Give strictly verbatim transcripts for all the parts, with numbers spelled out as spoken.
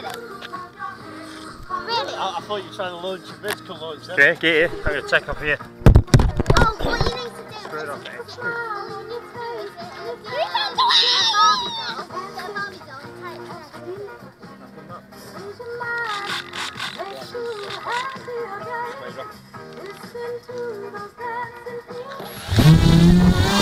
Really? I, I thought you were trying to launch a vertical launch then. Okay, get here. I'm going to take off here. Oh, what you need to do Screw it off, is mate. put your arm on your toes and if you can do it! Get a Barbie doll, get a Barbie doll and tie it around your feet. Listen to those dancing feet.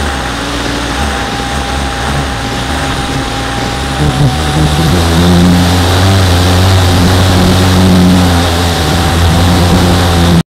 Thank you.